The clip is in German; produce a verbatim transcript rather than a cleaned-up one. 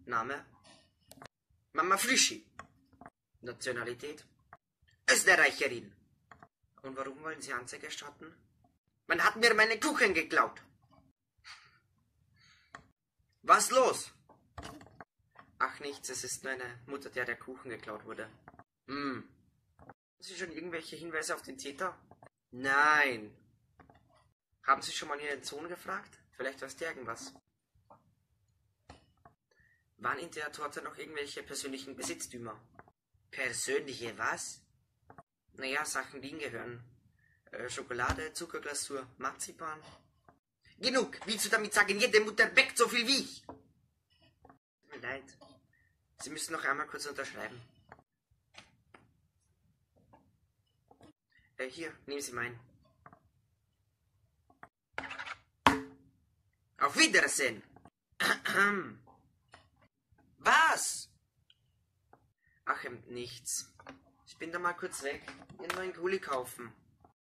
Name? Mama Frischi. Nationalität? Österreicherin. Und warum wollen Sie Anzeige erstatten? Man hat mir meine Kuchen geklaut. Was los? Ach nichts, es ist meine Mutter, der der Kuchen geklaut wurde. Hm. Haben Sie schon irgendwelche Hinweise auf den Täter? Nein. Haben Sie schon mal Ihren Sohn gefragt? Vielleicht weiß der irgendwas. Waren in der Torte noch irgendwelche persönlichen Besitztümer? Persönliche was? Naja, Sachen, die Ihnen gehören. Äh, Schokolade, Zuckerglasur, Marzipan. Genug! Willst du damit sagen, jede Mutter bäckt so viel wie ich? Tut mir leid. Sie müssen noch einmal kurz unterschreiben. Äh, hier, nehmen Sie meinen. Auf Wiedersehen! Was? Ach, ähm, nichts. Ich bin da mal kurz weg. Einen neuen Kuli kaufen.